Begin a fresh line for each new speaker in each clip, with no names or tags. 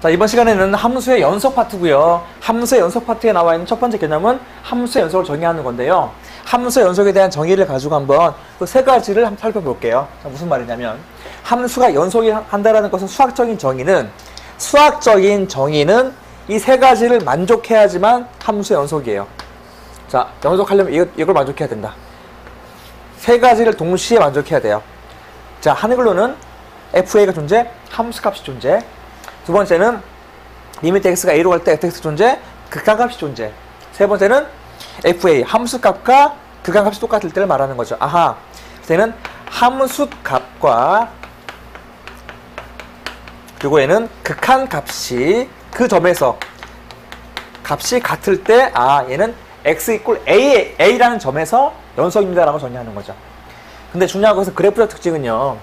자, 이번 시간에는 함수의 연속 파트고요. 함수의 연속 파트에 나와 있는 첫 번째 개념은 함수의 연속을 정의하는 건데요. 함수의 연속에 대한 정의를 가지고 한번 그 세 가지를 한번 살펴볼게요. 자, 무슨 말이냐면 함수가 연속이 한다라는 것은 수학적인 정의는 이 세 가지를 만족해야지만 함수의 연속이에요. 자, 연속하려면 이걸 만족해야 된다. 세 가지를 동시에 만족해야 돼요. 자, 하늘로는 FA가 존재, 함수값이 존재. 두 번째는 리미트 x가 a로 갈 때 fx 존재, 극한값이 존재. 세 번째는 fa, 함수값과 극한값이 똑같을 때를 말하는 거죠. 아하, 그때는 함수값과 그리고 얘는 극한값이 그 점에서 값이 같을 때, 얘는 x 이꼴 a라는 점에서 연속입니다라고 정의하는 거죠. 근데 중요한 것은 그래프적 특징은요.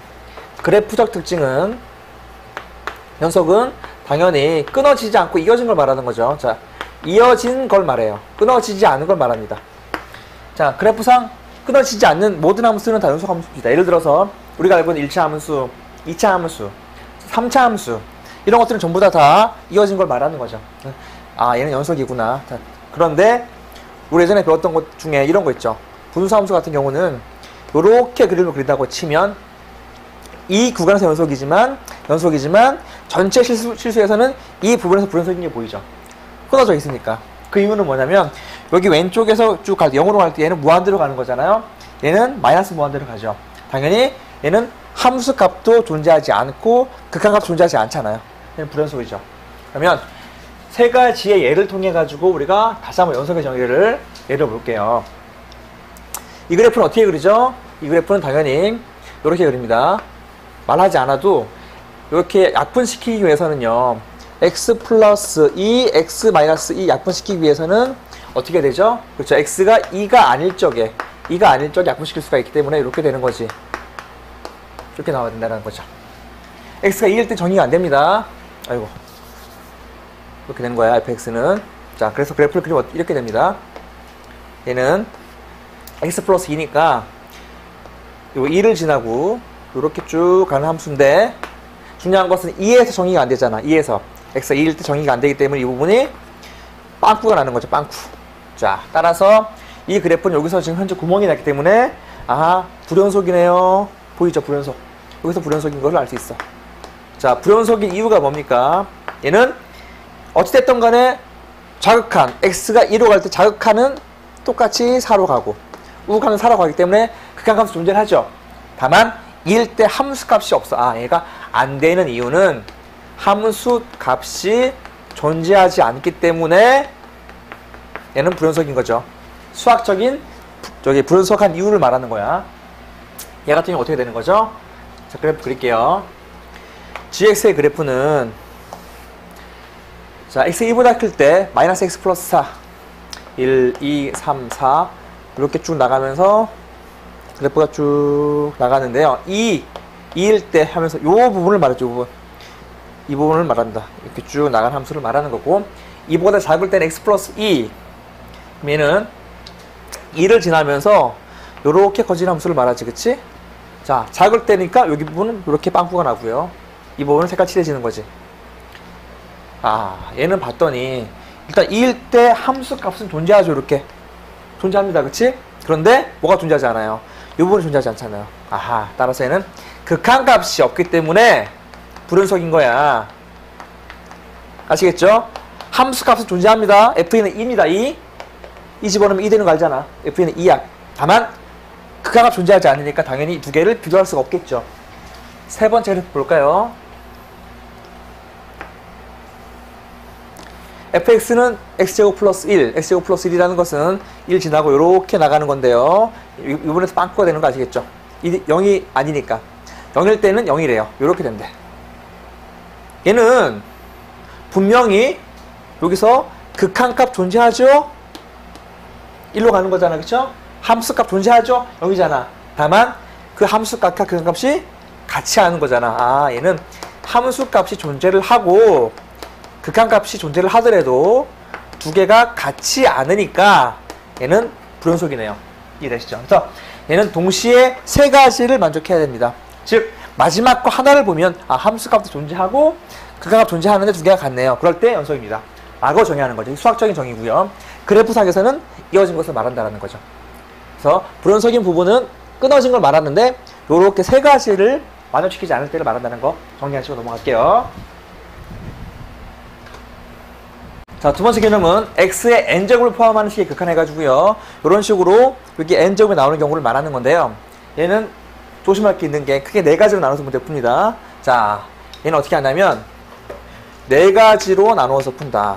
연속은 당연히 끊어지지 않고 이어진 걸 말하는 거죠. 자, 이어진 걸 말해요. 끊어지지 않은 걸 말합니다. 자, 그래프상 끊어지지 않는 모든 함수는 다 연속 함수입니다. 예를 들어서 우리가 알고 있는 1차 함수, 2차 함수, 3차 함수 이런 것들은 전부 다 이어진 걸 말하는 거죠. 얘는 연속이구나. 자, 그런데 우리 예전에 배웠던 것 중에 이런 거 있죠. 분수함수 같은 경우는 이렇게 그림을 그린다고 치면 이 구간에서 연속이지만 전체 실수에서는 이 부분에서 불연속인 게 보이죠. 끊어져 있으니까. 그 이유는 뭐냐면 여기 왼쪽에서 쭉 갈 때 0으로 갈 때 얘는 무한대로 가는 거잖아요. 얘는 마이너스 무한대로 가죠. 당연히 얘는 함수값도 존재하지 않고 극한값도 존재하지 않잖아요. 얘는 불연속이죠. 그러면 세 가지의 예를 통해 가지고 우리가 다시 한번 연속의 정의를 예를 볼게요. 이 그래프는 어떻게 그리죠? 이 그래프는 당연히 이렇게 그립니다. 말하지 않아도 이렇게 약분시키기 위해서는요. x 플러스 2, x 마이너스 2 약분시키기 위해서는 어떻게 되죠? 그렇죠. x가 2가 아닐 적에 약분시킬 수가 있기 때문에 이렇게 되는 거지. 이렇게 나와야 된다는 거죠. x가 2일 때 정의가 안 됩니다. 아이고. 이렇게 되는 거야, fx는. 자, 그래서 그래프를 그리면 이렇게 됩니다. 얘는 x 플러스 2니까 요 2를 지나고 이렇게 쭉 가는 함수인데 중요한 것은 2에서 정의가 안 되잖아. 2에서 x가 2일 때 정의가 안 되기 때문에 이 부분이 빵꾸가 나는 거죠. 빵꾸. 자, 따라서 이 그래프는 여기서 지금 현재 구멍이 났기 때문에 불연속이네요. 보이죠? 불연속. 여기서 불연속인 것을 알 수 있어. 자, 불연속인 이유가 뭡니까? 얘는 어찌됐든 간에 자극한 x가 2로 갈 때 자극한은 똑같이 4로 가고 우극한은 4로 가기 때문에 극한값이 존재를 하죠. 다만 2일 때 함수값이 없어. 얘가 안 되는 이유는 함수값이 존재하지 않기 때문에 얘는 불연속인 거죠. 수학적인 불연속한 이유를 말하는 거야. 얘 같은 경우 어떻게 되는 거죠? 자, 그래프 그릴게요. gx의 그래프는 자, x 2보다 클 때 마이너스 x 플러스 4 1, 2, 3, 4 이렇게 쭉 나가면서 그래프가 쭉 나가는데요. 2일 때 하면서 이 부분을 말하죠. 이 부분을 말한다. 이렇게 쭉 나가는 함수를 말하는 거고 2보다 작을 때는 x 플러스 2 그럼 얘는 2를 지나면서 이렇게 커지는 함수를 말하지. 그치? 자, 작을 때니까 여기 부분은 이렇게 빵꾸가 나고요. 이 부분은 색깔 칠해지는 거지. 얘는 봤더니 일단 2일 때 함수 값은 존재하죠. 이렇게 존재합니다. 그치? 그런데 뭐가 존재하지 않아요? 이 부분이 존재하지 않잖아요. 따라서 얘는 극한값이 없기 때문에 불연속인 거야. 아시겠죠? 함수값은 존재합니다. f는 2입니다. 2 집어넣으면 2 되는 거 알잖아. f는 2야. 다만 극한값 존재하지 않으니까 당연히 두 개를 비교할 수가 없겠죠. 세 번째 그래프 볼까요? fx는 x제곱 플러스 1, x제곱 플러스 1이라는 것은 1 지나고 이렇게 나가는 건데요. 이 부분에서 빵꾸가 되는 거 아시겠죠? 0이 아니니까. 0일 때는 0이래요. 이렇게 된대. 얘는 분명히 여기서 극한값 존재하죠? 1로 가는 거잖아. 그쵸? 함수값 존재하죠? 0이잖아. 다만 그 함수값과 극한값이 같이 하는 거잖아. 얘는 함수값이 존재를 하고 극한값이 존재를 하더라도 두 개가 같지 않으니까 얘는 불연속이네요. 이해되시죠? 그래서 얘는 동시에 세 가지를 만족해야 됩니다. 즉 마지막 거 하나를 보면 함수값도 존재하고 극한값 존재하는데 두 개가 같네요. 그럴 때 연속입니다. 라고 정의하는 거죠. 수학적인 정의고요. 그래프상에서는 이어진 것을 말한다는 거죠. 그래서 불연속인 부분은 끊어진 걸 말하는데 요렇게 세 가지를 만족시키지 않을 때를 말한다는 거 정리하시고 넘어갈게요. 자, 두 번째 개념은 x의 n제곱을 포함하는 식의 극한해가지고요. 이런 식으로 여기 n제곱이 나오는 경우를 말하는 건데요. 얘는 조심할 게 있는 게 크게 네 가지로 나눠서 문제 풉니다. 자, 얘는 어떻게 하냐면 네 가지로 나누어서 푼다.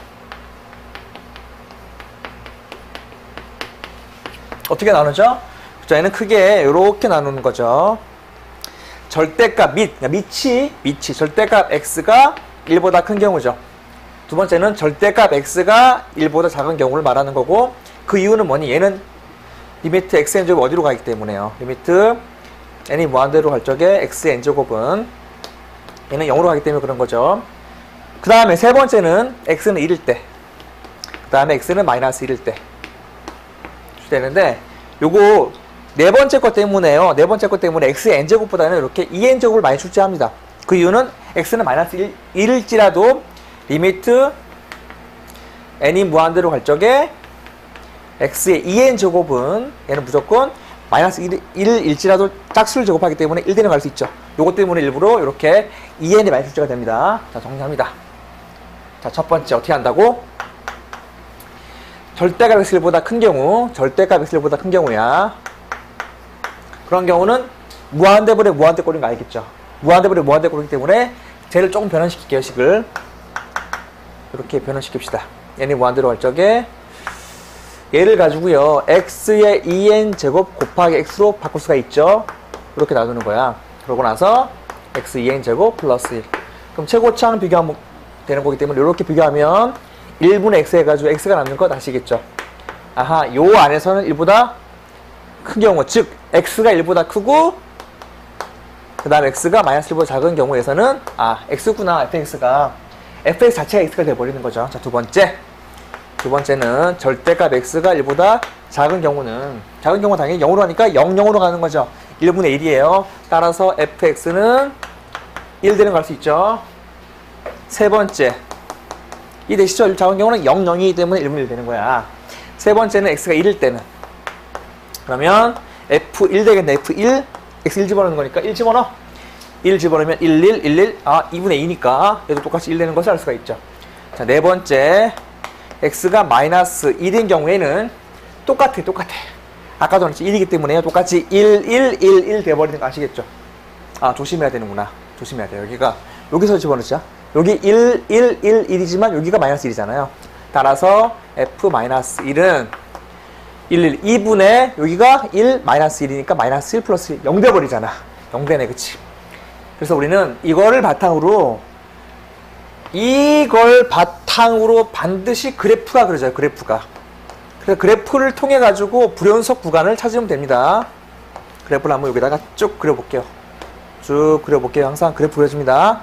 어떻게 나누죠? 자, 얘는 크게 이렇게 나누는 거죠. 절대값 밑이 절대값 x가 1보다 큰 경우죠. 두 번째는 절대값 x가 1보다 작은 경우를 말하는 거고, 그 이유는 뭐니? 얘는 리미트 xn제곱 어디로 가기 때문에요. 리미트 n이 무한대로 갈 적에 xn제곱은 얘는 0으로 가기 때문에 그런 거죠. 그 다음에 세 번째는 x는 1일 때, 그 다음에 x는 마이너스 1일 때 되는데, 요거 네 번째 것 때문에요. 네 번째 것 때문에 xn제곱보다는 이렇게 2n제곱을 많이 출제합니다. 그 이유는 x는 마이너스 1일지라도 리미트 n이 무한대로 갈 적에 x의 2n제곱은 얘는 무조건 마이너스 1일지라도 짝수를 제곱하기 때문에 1대는 갈 수 있죠. 요것 때문에 일부러 이렇게 2n이 많이 출제가 됩니다. 자, 정리합니다. 자, 첫 번째 어떻게 한다고? 절대값 x1보다 큰 경우, 절대값 x1보다 큰 경우야. 그런 경우는 무한대분의 무한대꼴인 거 알겠죠? 무한대분의 무한대꼴이기 때문에 쟤를 조금 변환시킬게요, 식을. 이렇게 변환시킵시다. n이 무한대로 갈 적에 얘를 가지고요, x의 2n제곱 곱하기 x로 바꿀 수가 있죠? 이렇게 나누는 거야. 그러고 나서 x 2n제곱 플러스 1. 그럼 최고차는 비교하면 되는 거기 때문에 이렇게 비교하면 1분의 x 해가지고 x가 남는 거 아시겠죠? 아하, 요 안에서는 1보다 큰 경우, 즉 x가 1보다 크고 그 다음 x가 마이너스 1보다 작은 경우에서는 x구나, fx가 fx 자체가 x가 돼버리는 거죠. 자, 두 번째는 절대값 x가 1보다 작은 경우는, 작은 경우 당연히 0으로 하니까 0, 0으로 가는 거죠. 1분의 1이에요. 따라서 fx는 1대는 갈 수 있죠. 세 번째, 이 되시죠? 작은 경우는 0, 0이기 때문에 1분의 1 되는 거야. 세 번째는 x가 1일 때는, 그러면 f1 되겠네. f1, x1 집어넣는 거니까 1 집어넣어. 1 집어넣으면 1, 1, 1, 1, 2분의 2니까 얘도 똑같이 1 되는 것을 알 수가 있죠. 자, 네 번째, x가 마이너스 1인 경우에는 똑같아. 아까도 그랬지, 1이기 때문에 똑같이 1, 1, 1, 1 돼버리는 거 아시겠죠? 조심해야 되는구나. 조심해야 돼요. 여기서 집어넣자. 여기 1, 1, 1, 1이지만 여기가 마이너스 1이잖아요. 따라서 f 마이너스 1은 1, 1, 2분의 여기가 1, 마이너스 1이니까 마이너스 1 플러스 1, 0 돼버리잖아. 0 되네, 그치? 그래서 우리는 이걸 바탕으로 반드시 그래프가 그려져요, 그래프가. 그래서 그래프를 통해 가지고 불연속 구간을 찾으면 됩니다. 그래프를 한번 여기다가 쭉 그려볼게요. 항상 그래프 그려줍니다.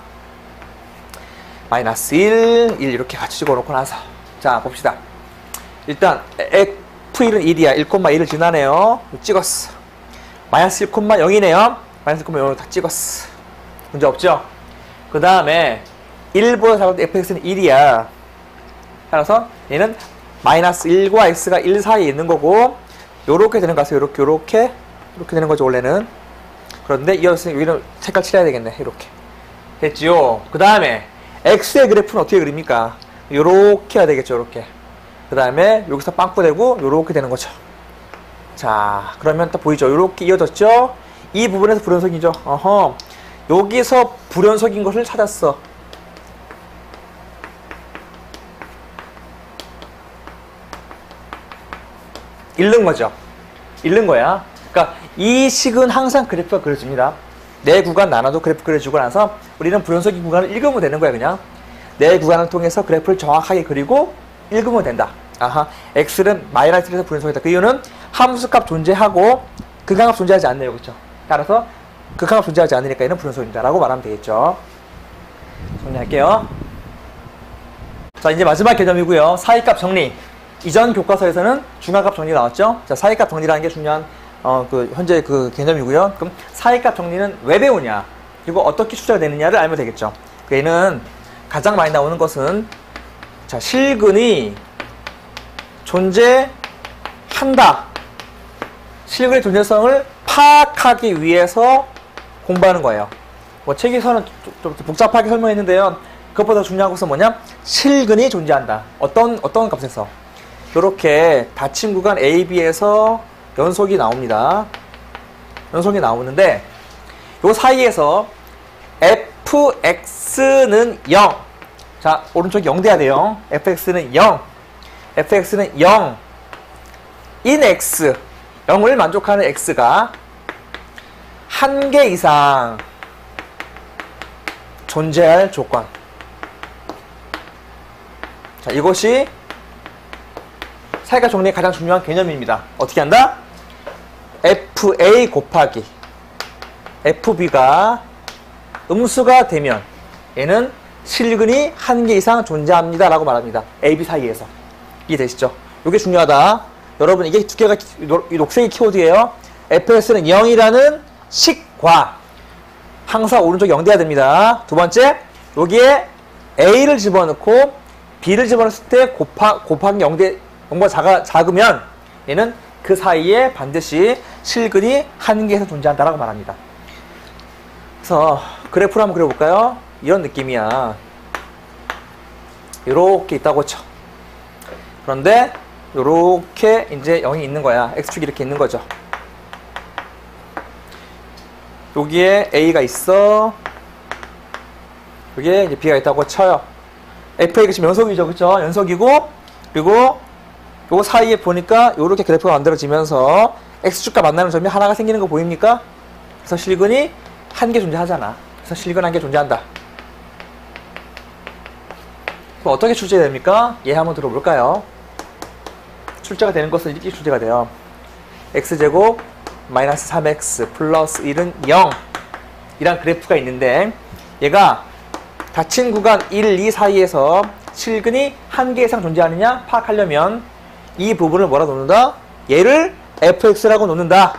마이너스 1, 1 이렇게 같이 찍어놓고 나서, 자, 봅시다. 일단 f1은 1이야. 1,1을 지나네요. 찍었어. 마이너스 1,0이네요. 마이너스 1,0을 다 찍었어. 문제 없죠? 그 다음에 1보다 작은 fx는 1이야. 따라서 얘는 마이너스 1과 x가 1 사이에 있는 거고, 요렇게 되는 거죠. 요렇게 되는 거죠, 원래는. 그런데 이어서 여기는 색깔 칠해야 되겠네. 이렇게 됐지요. 그 다음에 x의 그래프는 어떻게 그립니까? 요렇게 해야 되겠죠. 요렇게. 그 다음에 여기서 빵꾸되고 요렇게 되는 거죠. 자, 그러면 딱 보이죠? 요렇게 이어졌죠? 이 부분에서 불연속이죠. 여기서 불연속인 것을 찾았어. 잃는 거죠. 잃는 거야. 그러니까 이 식은 항상 그래프가 그려집니다. 네 구간 나눠도 그래프 그려주고 나서 우리는 불연속인 구간을 읽으면 되는 거야, 그냥. 네 구간을 통해서 그래프를 정확하게 그리고 읽으면 된다. x는 마이너스 1에서 불연속이다. 그 이유는 함수값 존재하고 극한값 존재하지 않네요, 그렇죠? 따라서 극한값 존재하지 않으니까 얘는 불연속입니다 라고 말하면 되겠죠. 정리할게요. 자, 이제 마지막 개념이고요. 사이값 정리. 이전 교과서에서는 중간값 정리 나왔죠? 자, 사이값 정리라는 게 중요한 현재 그 개념이고요. 그럼 사이값 정리는 왜 배우냐? 그리고 어떻게 출제가 되느냐를 알면 되겠죠. 얘는 가장 많이 나오는 것은 자, 실근이 존재한다. 실근의 존재성을 파악하기 위해서 공부하는 거예요. 뭐 책에서는 좀 복잡하게 설명했는데요. 그것보다 중요한 것은 뭐냐? 실근이 존재한다. 어떤 값에서? 이렇게 닫힌 구간 A, B에서 연속이 나옵니다. 연속이 나오는데 요 사이에서 fx는 0. 자, 오른쪽 0 돼야 돼요. fx는 0. fx는 0. in x. 0을 만족하는 x가 한 개 이상 존재할 조건. 자, 이것이 사이가 정리의 가장 중요한 개념입니다. 어떻게 한다? fa 곱하기 fb가 음수가 되면 얘는 실근이 한 개 이상 존재합니다 라고 말합니다. ab 사이에서. 이해되시죠? 이게 중요하다. 여러분, 이게 두 개가 이 녹색이 키워드예요. fs는 0이라는 식과 항상 오른쪽 0 돼야 됩니다. 두 번째, 여기에 a를 집어넣고 b를 집어넣을 때 곱하기 0보다 작으면 얘는 그 사이에 반드시 실근이 한 개에서 존재한다라고 말합니다. 그래서 그래프를 한번 그려볼까요? 이런 느낌이야. 이렇게 있다고 쳐. 그런데 이렇게 이제 0이 있는 거야. x축이 이렇게 있는 거죠. 여기에 a가 있어. 여기에 이제 b가 있다고 쳐요. fa가 지금 연속이죠, 그쵸? 연속이고, 그리고 요 사이에 보니까 요렇게 그래프가 만들어지면서 x축과 만나는 점이 하나가 생기는 거 보입니까? 그래서 실근이 한 개 존재하잖아. 그래서 실근 한 개 존재한다. 그럼 어떻게 출제됩니까? 예, 한번 들어볼까요? 출제가 되는 것은 이렇게 출제가 돼요. x제곱 마이너스 3x 플러스 1은 0 이란 그래프가 있는데 얘가 닫힌 구간 1, 2 사이에서 실근이 한 개 이상 존재하느냐 파악하려면 이 부분을 뭐라 놓는다? 얘를 fx라고 놓는다.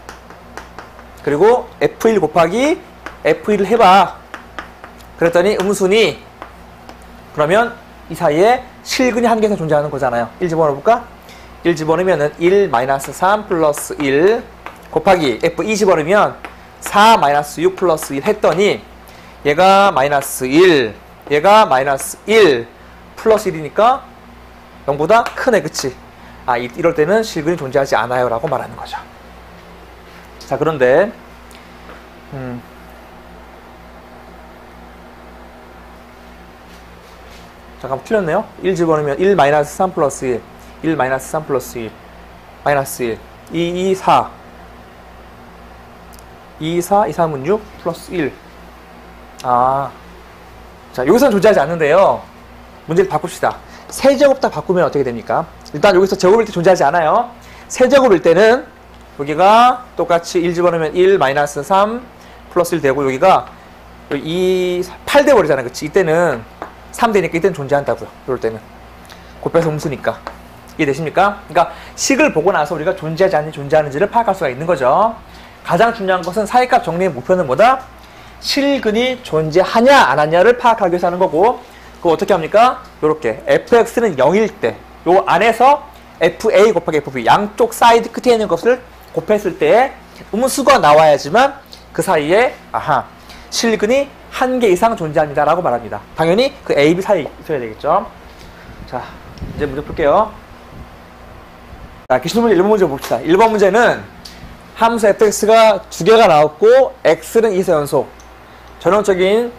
그리고 f1 곱하기 f1을 해봐. 그랬더니 음수니 그러면 이 사이에 실근이 한 개 이상 존재하는 거잖아요. 1 집어넣어볼까? 1 집어넣으면 1 마이너스 3 플러스 1 곱하기 f2 집어넣으면 4 마이너스 6 플러스 1 했더니 얘가 마이너스 1 얘가 마이너스 1 플러스 1이니까 0보다 크네, 그치? 아, 이럴 때는 실근이 존재하지 않아요 라고 말하는 거죠. 자, 그런데 잠깐만 틀렸네요. 1 집어넣으면 1 마이너스 3 플러스 1 1 마이너스 3 플러스 1 마이너스 1 2, 2, 4 2, 4, 2, 3은 6 플러스 1. 아, 자, 여기서는 존재하지 않는데요. 문제를 바꿉시다. 세제곱 딱 바꾸면 어떻게 됩니까? 일단 여기서 제곱일 때 존재하지 않아요. 세제곱일 때는 여기가 똑같이 1 집어넣으면 1 마이너스 3 플러스 1 되고 여기가 8 돼버리잖아요. 그치? 이때는 3 되니까 이때는 존재한다고요. 이럴 때는. 곱해서 음수니까. 이해되십니까? 그러니까 식을 보고 나서 우리가 존재하지 않는지 존재하는지를 파악할 수가 있는 거죠. 가장 중요한 것은 사이값 정리의 목표는 뭐다? 실근이 존재하냐 안 하냐를 파악하기 위해서 하는 거고, 그거 어떻게 합니까? 요렇게 fx는 0일 때 요 안에서 fa 곱하기 fb 양쪽 사이드 끝에 있는 것을 곱했을 때 음수가 나와야지만 그 사이에 실근이 한 개 이상 존재합니다 라고 말합니다. 당연히 그 a, b 사이에 있어야 되겠죠. 자, 이제 문제 풀게요. 자, 기출 문제 1번 문제 봅시다. 1번 문제는 함수 fx가 2개가 나왔고 x는 2서 연속. 전형적인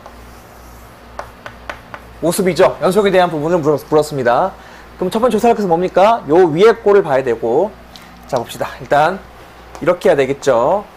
모습이죠. 연속에 대한 부분을 물었습니다. 그럼 첫 번째 조사할 것은 뭡니까? 요 위에 꼴을 봐야 되고, 자, 봅시다. 일단 이렇게 해야 되겠죠.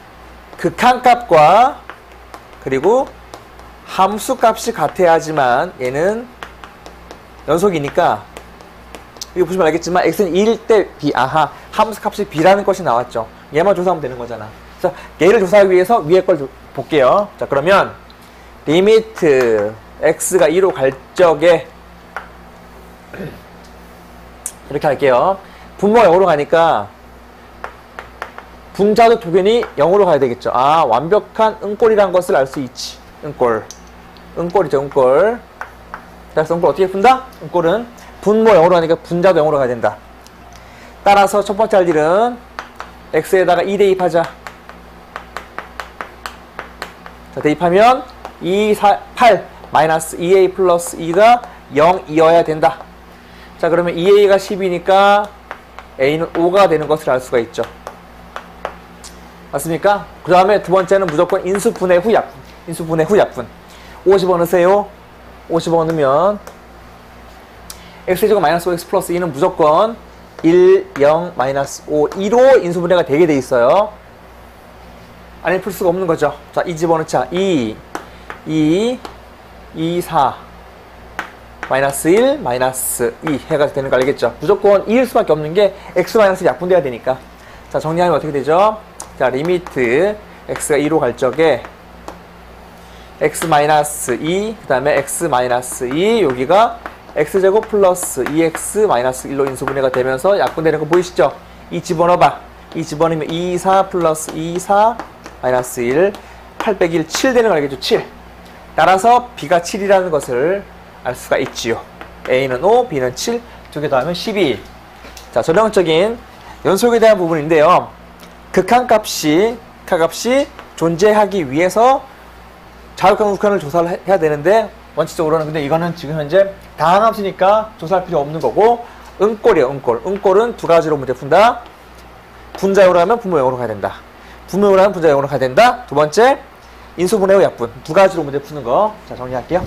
극한값과 그리고 함수값이 같아야지만 얘는 연속이니까, 이거 보시면 알겠지만 x는 2일 때 b, 함수값이 b라는 것이 나왔죠. 얘만 조사하면 되는 거잖아. 그래서 얘를 조사하기 위해서 위에 걸 볼게요. 자, 그러면 리미트 x가 2로 갈 적에 이렇게 할게요. 분모가 0으로 가니까 분자도 도변이 0으로 가야 되겠죠. 아, 완벽한 응꼴이란 것을 알 수 있지. 응꼴. 은꼴이죠, 은꼴. 그래서 은꼴 어떻게 푼다? 은꼴은 분모 0으로 하니까 분자도 0으로 가야 된다. 따라서 첫 번째 할 일은 x에다가 2 대입하자. 자, 대입하면 2, 4, 8 마이너스 2a 플러스 2가 0이어야 된다. 자, 그러면 2a가 10이니까 a는 5가 되는 것을 알 수가 있죠. 맞습니까? 그 다음에 두 번째는 무조건 인수분해 후 약분. 인수분해 후 약분. 50원 넣으세요. 50원 넣으면 x제곱 마이너스 5x 플러스 2는 무조건 1, 0, 마이너스 5, 2로 인수분해가 되게 돼 있어요. 안에 풀 수가 없는 거죠. 자, 이 집어넣자. 2, 4, 마이너스 1, 마이너스 2 해가지고 되는 거 알겠죠? 무조건 2일 수밖에 없는 게 x 마이너스 약분돼야 되니까. 자, 정리하면 어떻게 되죠? 자, 리미트 x가 2로 갈 적에 x 마이너스 2, 그 다음에 x 마이너스 2, 여기가 x제곱 플러스 2x 마이너스 1로 인수분해가 되면서 약분되는 거 보이시죠? 2 집어넣어봐. 2 집어넣으면 2, 4 플러스 2, 4 마이너스 1, 8 빼기 1, 7 되는 거 알겠죠? 7. 따라서 b가 7이라는 것을 알 수가 있지요. a는 5, b는 7, 두 개 더하면 12. 자, 전형적인 연속에 대한 부분인데요. 극한값이 존재하기 위해서 자극한 극한을 조사를 해야 되는데, 원칙적으로는 근데 이거는 지금 현재 다항함수니까 조사할 필요 없는 거고, 은꼴이에요, 은꼴. 은꼴은 두 가지로 문제 푼다. 분자형으로 하면 분모형으로 가야 된다. 분모형으로 하면 분자형으로 가야 된다. 두 번째, 인수분해 후 약분. 두 가지로 문제 푸는 거. 자, 정리할게요.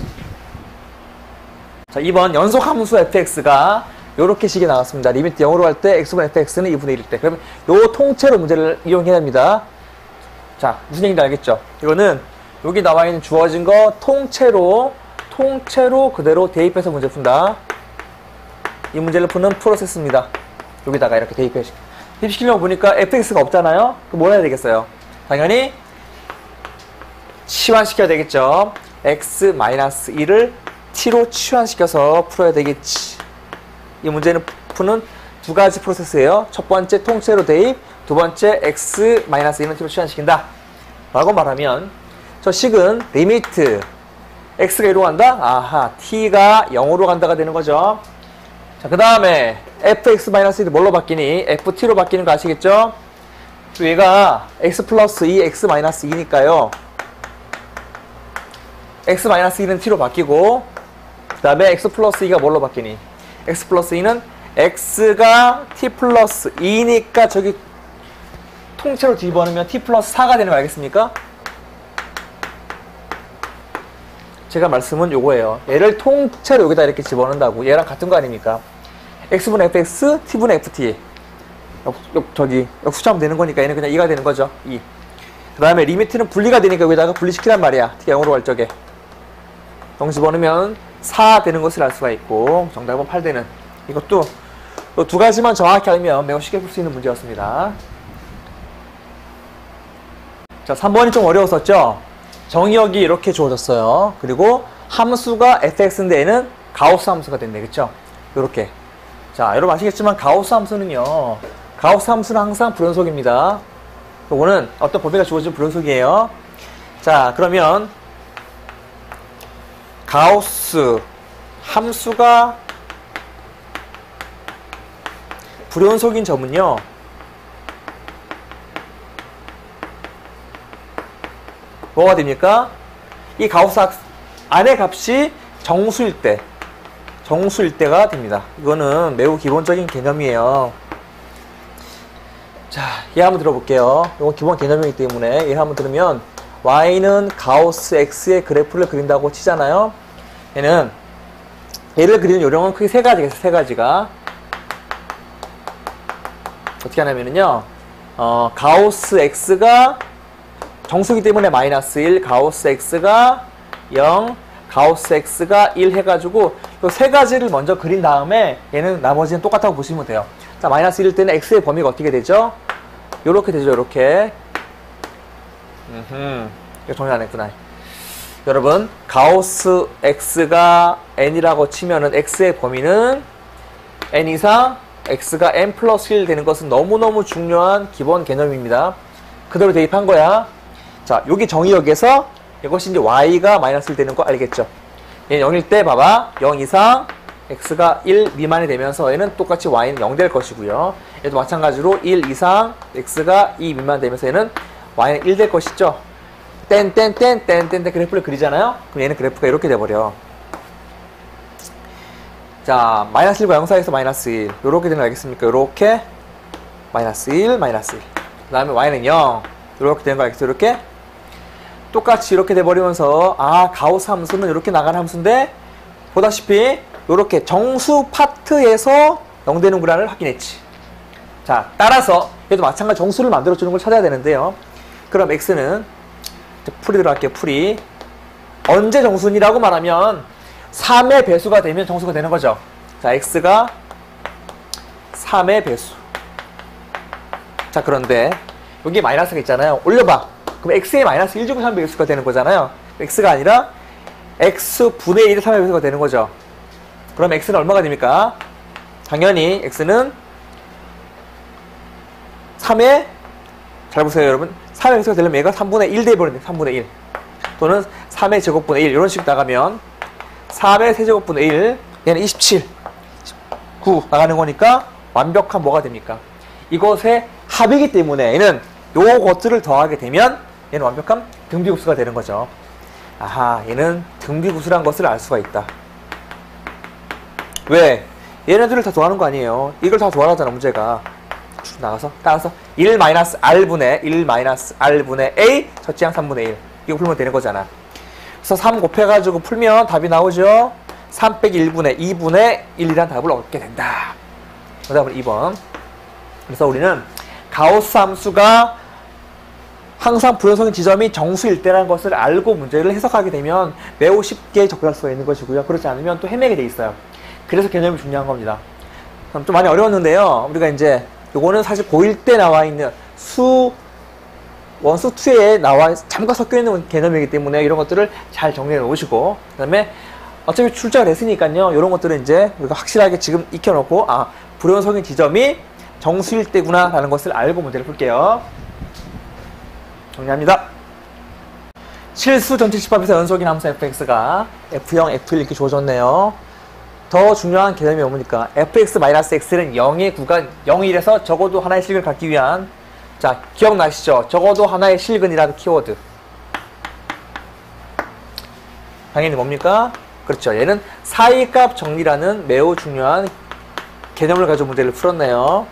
자, 2번 연속함수 fx가 요렇게 식이 나왔습니다. 리미트 0으로 할 때 x분 fx는 2분의 1일 때. 그러면 요 통째로 문제를 이용해야 됩니다. 자, 무슨 얘기인지 알겠죠? 이거는 여기 나와 있는 주어진 거 통째로 그대로 대입해서 문제 푼다. 이 문제를 푸는 프로세스입니다. 여기다가 이렇게 대입시키려고 보니까 fx가 없잖아요? 그럼 뭘 해야 되겠어요? 당연히 치환시켜야 되겠죠. x-1을 t로 치환시켜서 풀어야 되겠지. 이 문제는 푸는 두 가지 프로세스예요. 첫 번째 통째로 대입, 두 번째 x-1을 t로 치환시킨다 라고 말하면, 저 식은 리미트 x가 1로 간다? 아하, t가 0으로 간다가 되는 거죠. 자, 그 다음에 fx-1이 뭘로 바뀌니? ft로 바뀌는 거 아시겠죠? 얘가 x 플러스 2, x-2니까요. x-2는 t로 바뀌고, 그 다음에 x 플러스 2가 뭘로 바뀌니? x 플러스 2는 x가 t 플러스 2니까 저기 통째로 뒤집어넣으면 t 플러스 4가 되는 거 알겠습니까? 제가 말씀은 요거예요. 얘를 통째로 여기다 이렇게 집어넣는다고. 얘랑 같은 거 아닙니까? x분의 fx, t분의 ft. 저기 수치하면 되는 거니까 얘는 그냥 2가 되는 거죠. 2. 그 다음에 리미트는 분리가 되니까 여기다가 분리시키란 말이야. t가 0으로 갈 적에. 0 집어넣으면 4 되는 것을 알 수가 있고, 정답은 8 되는. 이것도 두 가지만 정확히 알면 매우 쉽게 풀 수 있는 문제였습니다. 자, 3번이 좀 어려웠었죠? 정의역이 이렇게 주어졌어요. 그리고 함수가 fx인데 얘는 가우스 함수가 됐네. 그쵸? 요렇게. 자, 여러분 아시겠지만 가우스 함수는요, 가우스 함수는 항상 불연속입니다. 요거는 어떤 범위가 주어진 불연속이에요. 자, 그러면 가우스 함수가 불연속인 점은요, 뭐가 됩니까? 이 가우스 안의 값이 정수일 때가 됩니다. 이거는 매우 기본적인 개념이에요. 자, 얘 한번 들어볼게요. 이건 기본 개념이기 때문에 얘 한번 들으면, y는 가우스 x의 그래프를 그린다고 치잖아요. 얘는 얘를 그리는 요령은 크게 세 가지가 있어요. 세 가지가 어떻게 하냐면요, 가우스 x가 정수기 때문에 마이너스 1, 가우스 x가 0, 가우스 x가 1 해가지고 이 세 가지를 먼저 그린 다음에 얘는 나머지는 똑같다고 보시면 돼요. 자, 마이너스 1일 때는 x의 범위가 어떻게 되죠? 요렇게 되죠, 요렇게. 이거 정리 안 했구나. 여러분, 가우스 x가 n이라고 치면은 x의 범위는 n 이상 x가 n 플러스 1 되는 것은 너무너무 중요한 기본 개념입니다. 그대로 대입한 거야. 자, 여기 정의역에서 이것이 이제 y가 마이너스 1 되는 거 알겠죠? 얘는 0일 때 봐봐. 0 이상 x가 1 미만이 되면서 얘는 똑같이 y는 0 될 것이고요. 얘도 마찬가지로 1 이상 x가 2 미만 되면서 얘는 y는 1 될 것이죠. 땡땡땡땡땡 그래프를 그리잖아요. 그럼 얘는 그래프가 이렇게 돼버려. 자, 마이너스 1과 0 사이에서 마이너스 1 요렇게 되는 거 알겠습니까? 요렇게 마이너스 1, 마이너스 1. 그 다음에 y는 0 요렇게 되는 거 알겠죠? 이렇게 똑같이 이렇게 돼버리면서 아, 가우스 함수는 이렇게 나가는 함수인데 보다시피 요렇게 정수 파트에서 0 되는 구라를 확인했지. 자, 따라서 얘도 마찬가지 정수를 만들어주는 걸 찾아야 되는데요. 그럼 x는 풀이 들어갈게요. 풀이 언제 정수니라고 말하면 3의 배수가 되면 정수가 되는 거죠. 자, x가 3의 배수. 자, 그런데 여기 마이너스가 있잖아요. 올려봐. 그럼 x의 마이너스 1제곱 3의 배수가 되는 거잖아요. x가 아니라 x분의 1의 3의 배수가 되는 거죠. 그럼 x는 얼마가 됩니까? 당연히 x는 3의, 잘 보세요 여러분, 3의 배수가 되려면 얘가 3분의 1 돼버리네. 3분의 1 또는 3의 제곱분의 1 이런 식으로 나가면 3의 세제곱분의 1 얘는 27 9 나가는 거니까 완벽한 뭐가 됩니까? 이것의 합이기 때문에 얘는 요것들을 더하게 되면 얘는 완벽한 등비급수가 되는 거죠. 아하, 얘는 등비급수란 것을 알 수가 있다. 왜? 얘네들을 다 더하는 거 아니에요. 이걸 다 더하라잖아 문제가. 쭉 나가서 따라서 1-r분의 a 저지항 3분의 1 이거 풀면 되는 거잖아. 그래서 3 곱해가지고 풀면 답이 나오죠. 3 빼기 1분의 2분의 1이라는 답을 얻게 된다. 그 답은 2번. 그래서 우리는 가우스 함수가 항상 불연성인 지점이 정수일 때라는 것을 알고 문제를 해석하게 되면 매우 쉽게 접근할 수가 있는 것이고요. 그렇지 않으면 또 헤매게 돼 있어요. 그래서 개념이 중요한 겁니다. 좀 많이 어려웠는데요. 우리가 이제 요거는 사실 고1 때 나와 있는 원수 2에 나와 잠깐 섞여 있는 개념이기 때문에 이런 것들을 잘 정리해 놓으시고, 그 다음에 어차피 출제가 됐으니까요. 이런 것들은 이제 우리가 확실하게 지금 익혀놓고, 아, 불연성인 지점이 정수일 때구나 라는 것을 알고 문제를 풀게요. 정리합니다. 실수 전체 집합에서 연속인 함수 fx가 f0, f1 이렇게 주어졌네요. 더 중요한 개념이 뭡니까? fx-x는 0의 구간 0일에서 적어도 하나의 실근을 갖기 위한, 자, 기억나시죠? 적어도 하나의 실근이라는 키워드. 당연히 뭡니까? 그렇죠. 얘는 사이값 정리라는 매우 중요한 개념을 가지고 문제를 풀었네요.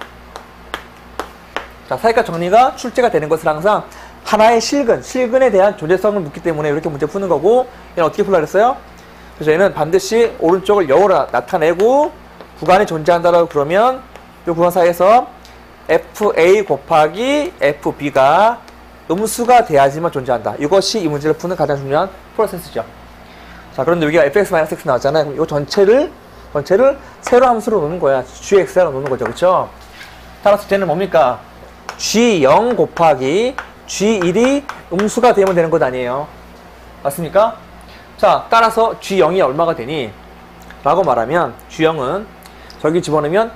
자, 사이값 정리가 출제가 되는 것을 항상 하나의 실근에 대한 존재성을 묻기 때문에 이렇게 문제 푸는 거고, 얘는 어떻게 풀라 그랬어요? 그래서 얘는 반드시 오른쪽을 0으로 나타내고 구간이 존재한다라고 그러면 이 구간 사이에서 FA 곱하기 FB가 음수가 돼야지만 존재한다. 이것이 이 문제를 푸는 가장 중요한 프로세스죠. 자, 그런데 여기가 fx-x 나왔잖아요. 그럼 이 전체를 세로 함수로 놓는 거야. gx로 놓는 거죠. 그렇죠? 따라서 쟤는 뭡니까? g0 곱하기 g1이 음수가 되면 되는 것 아니에요. 맞습니까? 자, 따라서 g0이 얼마가 되니? 라고 말하면 g0은 저기 집어넣으면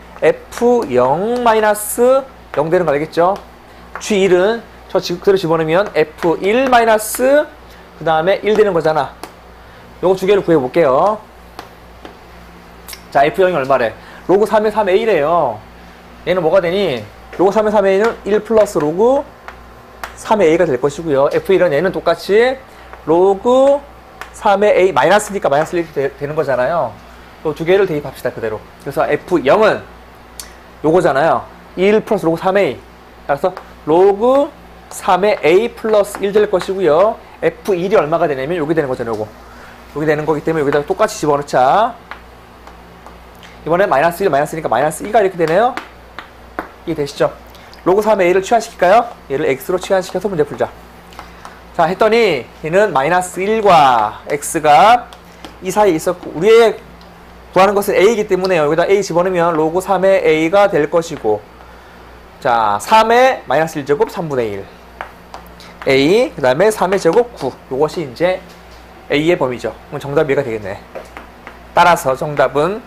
f0-0 되는 거 알겠죠? g1은 저 그대로 집어넣으면 f1- 그 다음에 1 되는 거잖아. 요거 두 개를 구해볼게요. 자, f0이 얼마래? 로그 3의 3의 1이에요. 얘는 뭐가 되니? 로그 3의 3의 1은 1 플러스 로그 3의 a가 될 것이고요. f1은 얘는 똑같이 로그 3의 a 마이너스니까 마이너스 1이 되는 거잖아요. 또 두 개를 대입합시다. 그대로. 그래서 f0은 요거잖아요. 1 플러스 로그 3a. 따라서 로그 3의 a 플러스 1 될 것이고요. f1이 얼마가 되냐면 요게 되는 거잖아요. 요거. 요게 되는 거기 때문에 여기다가 똑같이 집어넣자. 이번엔 마이너스 1, 마이너스 1이니까 마이너스 2가 이렇게 되네요. 이게 되시죠? 로그 3의 a를 치환시킬까요? 얘를 x로 치환시켜서 문제 풀자. 자, 했더니 얘는 마이너스 1과 x가 이 사이에 있었고, 우리의 구하는 것은 a이기 때문에 여기다 a 집어넣으면 로그 3의 a가 될 것이고, 자, 3의 마이너스 1제곱 3분의 1 a, 그 다음에 3의 제곱 9. 요것이 이제 a의 범위죠. 그럼 정답이 얘가 되겠네. 따라서 정답은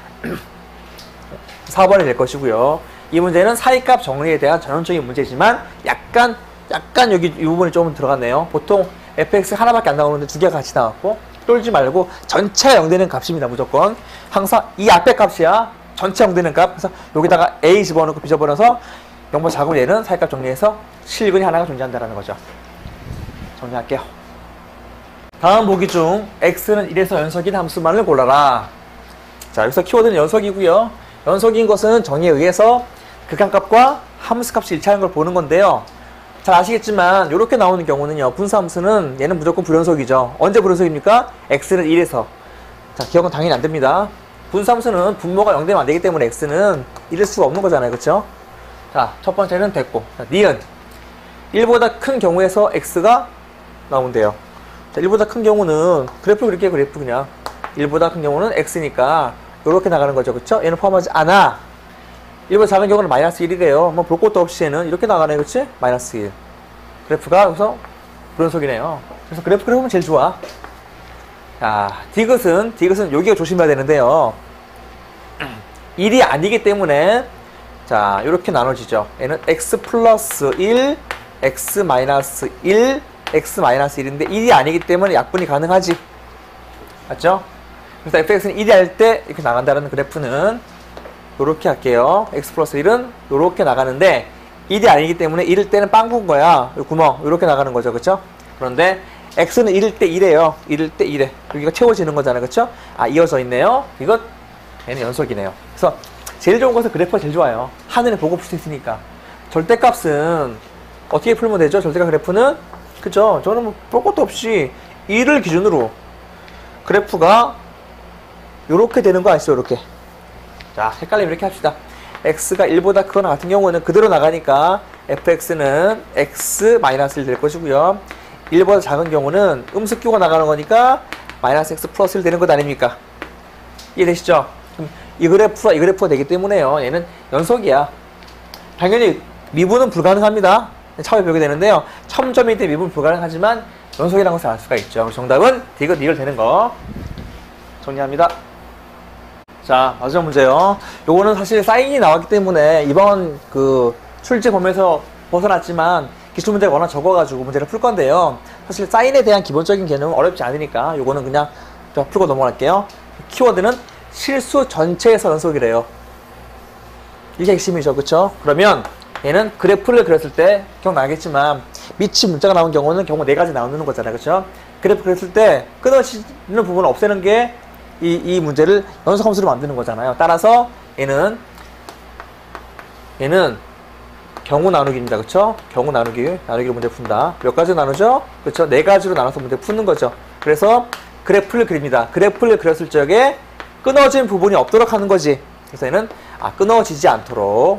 4번이 될 것이고요. 이 문제는 사이값 정리에 대한 전형적인 문제지만 약간 여기 이 부분이 조금 들어갔네요. 보통 fx 하나밖에 안 나오는데 두 개가 같이 나왔고, 쫄지 말고 전체가 0되는 값입니다. 무조건 항상 이 앞에 값이야. 전체 0되는 값. 그래서 여기다가 a 집어넣고 b 집어넣어서 0보다 작은 얘는 사이값 정리해서 실근이 하나가 존재한다는 거죠. 정리할게요. 다음 보기 중 x는 1에서 연속인 함수만을 골라라. 자, 여기서 키워드는 연속이고요. 연속인 것은 정의에 의해서 극한값과 함수값이 일치하는 걸 보는 건데요. 잘 아시겠지만 이렇게 나오는 경우는요, 분수함수는 얘는 무조건 불연속이죠. 언제 불연속입니까? x는 1에서. 자, 기억은 당연히 안 됩니다. 분수함수는 분모가 0되면 안 되기 때문에 x는 1일 수가 없는 거잖아요. 그쵸? 자, 첫 번째는 됐고. 자, 니은 1보다 큰 경우에서 x가 나온대요. 자, 1보다 큰 경우는 그래프 그릴게요. 그래프 그냥 1보다 큰 경우는 x니까 이렇게 나가는 거죠. 그쵸? 얘는 포함하지 않아. 1보다 작은 경우는 마이너스 1이래요. 뭐 볼 것도 없이 얘는 이렇게 나가네. 그치? 마이너스 1. 그래프가 여기서 불연속이네요. 그래서 그래프 그려보면 제일 좋아. 자, 디귿은 여기가 조심해야 되는데요. 1이 아니기 때문에 자, 이렇게 나눠지죠. 얘는 x 플러스 1, x 마이너스 1, x 마이너스 1인데 1이 아니기 때문에 약분이 가능하지. 맞죠? 그래서 fx는 1이 할 때 이렇게 나간다는 그래프는 요렇게 할게요. x 플러스 1은 요렇게 나가는데 1이 아니기 때문에 1일 때는 빵꾸인 거야. 요 구멍 요렇게 나가는 거죠. 그쵸? 그런데 x는 1일 때 1이에요. 1일 때 1에 여기가 채워지는 거잖아요. 그쵸? 아, 이어져 있네요. 이것 얘는 연속이네요. 그래서 제일 좋은 것은 그래프가 제일 좋아요. 하늘에 보고 풀 수 있으니까. 절대값은 어떻게 풀면 되죠? 절대값 그래프는 그죠? 저는 뭐 볼 것도 없이 1을 기준으로 그래프가 요렇게 되는 거 아시죠? 요렇게. 자, 헷갈리면 이렇게 합시다. x가 1보다 크거나 같은 경우는 그대로 나가니까 fx는 x-1 될 것이고요. 1보다 작은 경우는 음수 끼고 나가는 거니까 마이너스 x 플러스 1 되는 것 아닙니까? 이해되시죠? 그럼 이 그래프가 되기 때문에요. 얘는 연속이야. 당연히 미분은 불가능합니다. 차후에 배우게 되는데요. 첨점일 때 미분 불가능하지만 연속이라는 것을 알 수가 있죠. 정답은 디귿 리얼 되는 거. 정리합니다. 자, 마지막 문제요. 요거는 사실 사인이 나왔기 때문에 이번 그 출제 범위에서 벗어났지만 기출문제가 워낙 적어가지고 문제를 풀 건데요. 사실 사인에 대한 기본적인 개념은 어렵지 않으니까 요거는 그냥 풀고 넘어갈게요. 키워드는 실수 전체에서 연속이래요. 이게 핵심이죠. 그쵸? 그러면 얘는 그래프를 그렸을 때 기억나겠지만 밑이 문자가 나온 경우는 경우 4가지 나오는 거잖아요. 그쵸? 그래프 그렸을 때 끊어지는 부분을 없애는 게 이 문제를 연속함수로 만드는 거잖아요. 따라서 얘는 경우 나누기입니다. 그쵸? 경우 나누기로 문제 푼다. 몇 가지로 나누죠? 그쵸? 4가지로 나눠서 문제 푸는 거죠. 그래서 그래프를 그립니다. 그래프를 그렸을 적에 끊어진 부분이 없도록 하는 거지. 그래서 얘는 끊어지지 않도록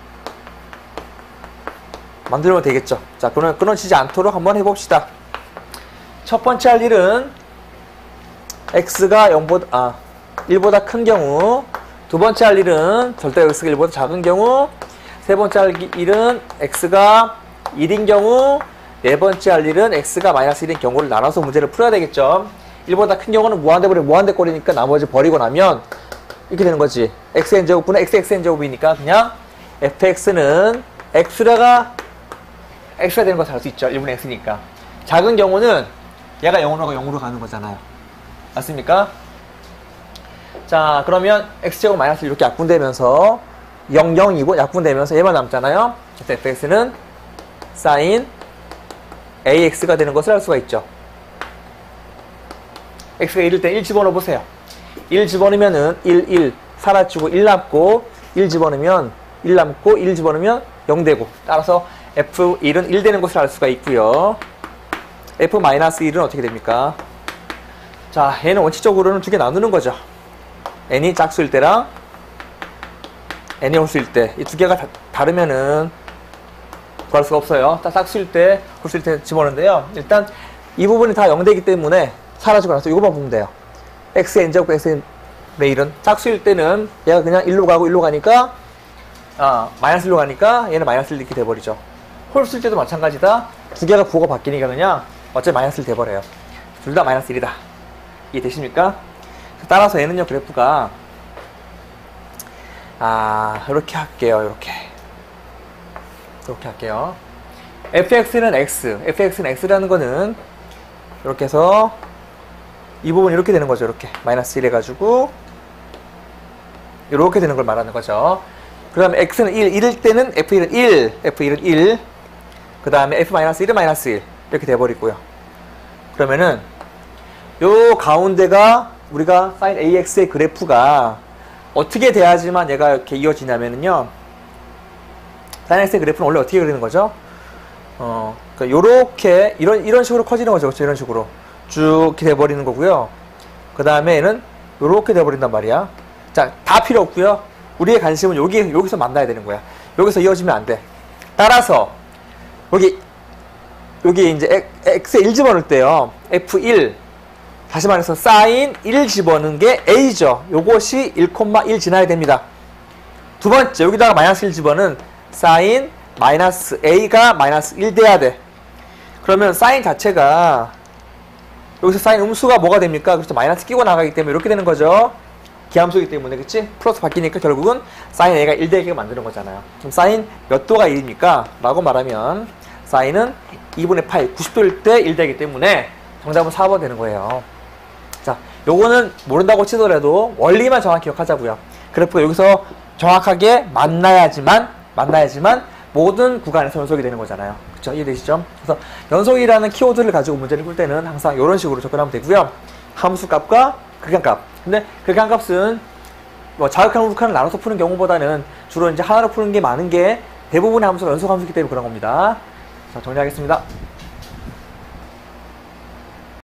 만들면 되겠죠. 자, 그러면 끊어지지 않도록 한번 해봅시다. 첫 번째 할 일은 x가 1보다 큰 경우, 두 번째 할 일은 절대 x가 1보다 작은 경우, 세 번째 할 일은 x가 1인 경우, 네 번째 할 일은 x가 마이너스 1인 경우를 나눠서 문제를 풀어야 되겠죠. 1보다 큰 경우는 무한대꼴이니까 나머지 버리고 나면 이렇게 되는 거지. xn제곱분은 xxn제곱이니까 그냥 fx는 x가 되는 것을 알 수 있죠. 1분의 x니까. 작은 경우는 얘가 0으로 가는 거잖아요. 맞습니까? 자, 그러면 x제곱 마이너스 이렇게 약분되면서 0, 0이고 약분되면서 얘만 남잖아요. 그래서 fx는 sin ax가 되는 것을 알 수가 있죠. x가 1일 때 1 집어넣어 보세요. 1 집어넣으면은 1 사라지고 1 남고 1 집어넣으면 1 남고 1 집어넣으면 0 되고, 따라서 f1은 1 되는 것을 알 수가 있고요. f-1은 어떻게 됩니까? 자, 얘는 원칙적으로는 두 개 나누는 거죠. n이 짝수일 때랑 n이 홀수일 때, 이 두 개가 다르면은 구할 수가 없어요. 짝수일 때, 홀수일 때 집어넣는데요. 일단 이 부분이 다 0되기 때문에 사라지고 나서 이것만 보면 돼요. xn제곱 xn의 1은 짝수일 때는 얘가 그냥 1로 가고 1로 가니까 마이너스 1로 가니까 얘는 마이너스 1 이렇게 돼버리죠. 홀수일 때도 마찬가지다. 두 개가 부호가 바뀌니까 그냥 어차피 마이너스 1 돼버려요. 둘 다 마이너스 1이다. 이해되십니까? 따라서 얘는요, 그래프가 이렇게 할게요. 이렇게 할게요. fx는 x라는 거는 이렇게 해서 이 부분이 이렇게 되는 거죠. 이렇게 마이너스 1 해가지고 이렇게 되는 걸 말하는 거죠. 그 다음에 x는 1일 때는 f1은 1, f1은 1. 그 다음에 f-1은 마이너스 1 이렇게 돼버리고요. 그러면은 요 가운데가 우리가 sin AX의 그래프가 어떻게 돼야지만 얘가 이렇게 이어지냐면은요. sin AX의 그래프는 원래 어떻게 그리는 거죠? 그러니까 요렇게 이런 식으로 커지는 거죠. 그렇죠? 이런 식으로 쭉 이렇게 돼버리는 거고요. 그 다음에 얘는 요렇게 돼버린단 말이야. 자, 다 필요 없고요. 우리의 관심은 여기서 만나야 되는 거야. 여기서 이어지면 안 돼. 따라서 여기 이제 x에 1 집어넣을 때요. f1 다시 말해서 sin 1 집어넣은 게 a죠. 요것이 1,1 지나야 됩니다. 두 번째 여기다가 마이너스 1 집어넣은 sin 마이너스 a가 마이너스 1 돼야 돼. 그러면 sin 자체가 여기서 sin 음수가 뭐가 됩니까? 그래서 마이너스 끼고 나가기 때문에 이렇게 되는 거죠. 기함수이기 때문에 그치? 플러스 바뀌니까 결국은 sin a가 1 되게 만드는 거잖아요. 그럼 sin 몇 도가 1입니까? 라고 말하면 sin은 2분의 8, 90도일 때 1 되기 때문에 정답은 4번 되는 거예요. 자, 요거는 모른다고 치더라도 원리만 정확히 기억하자고요. 그래프가 여기서 정확하게 만나야지만 모든 구간에서 연속이 되는 거잖아요. 그쵸? 이해되시죠? 그래서 연속이라는 키워드를 가지고 문제를 풀 때는 항상 이런 식으로 접근하면 되고요. 함수값과 극한값. 근데 극한값은 뭐 자극한, 우극한을 나눠서 푸는 경우보다는 주로 이제 하나로 푸는 게 많은 게 대부분의 함수가 연속 함수이기 때문에 그런 겁니다. 자, 정리하겠습니다.